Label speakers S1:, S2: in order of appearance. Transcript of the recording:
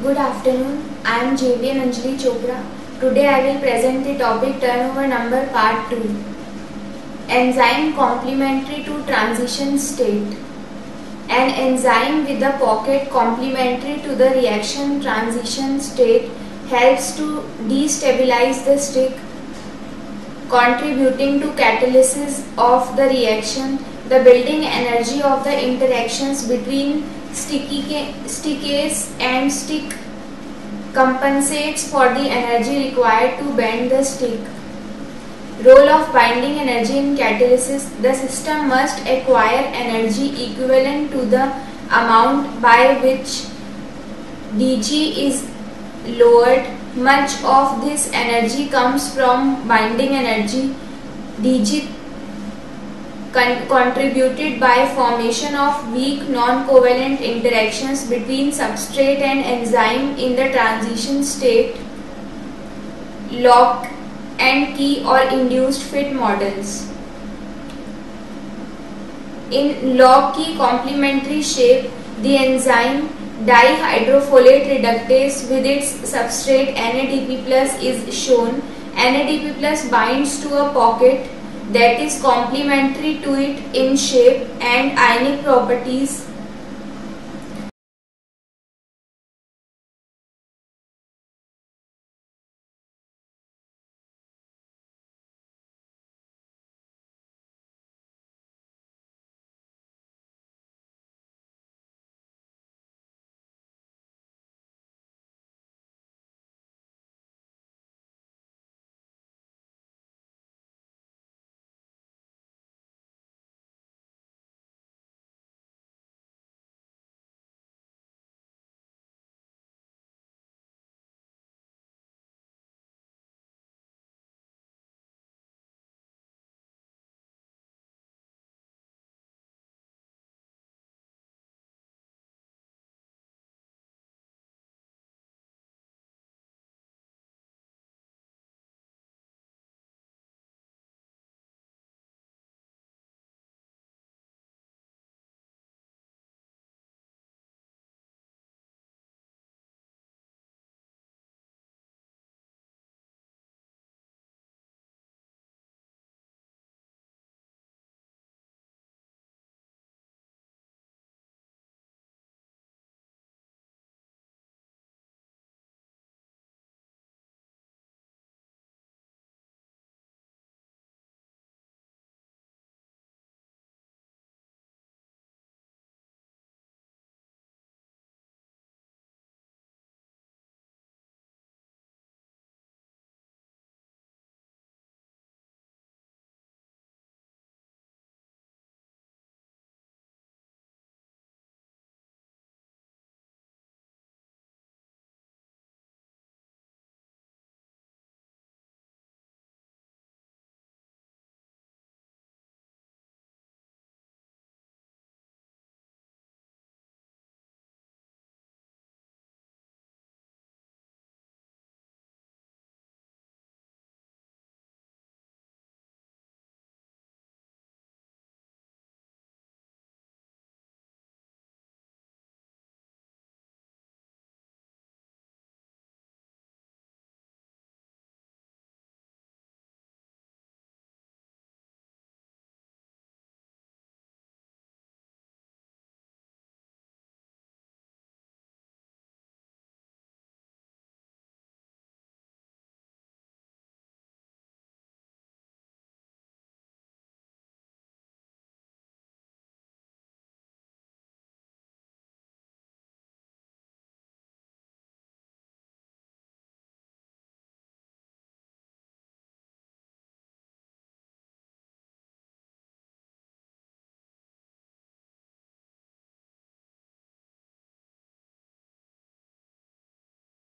S1: Good afternoon. I am JV Anjali Chopra. Today I will present the topic turnover number part 2. Enzyme complementary to transition state. An enzyme with a pocket complementary to the reaction transition state helps to destabilize the stick, contributing to catalysis of the reaction. The building energy of the interactions between stickase and stick compensates for the energy required to bend the stick. Role of binding energy in catalysis. The system must acquire energy equivalent to the amount by which dG is lowered. Much of this energy comes from binding energy, dG contributed by formation of weak non-covalent interactions between substrate and enzyme in the transition state, lock and key or induced fit models. In lock-key complementary shape, the enzyme dihydrofolate reductase with its substrate NADP+ is shown. NADP+ binds to a pocket that is complementary to it in shape and ionic properties.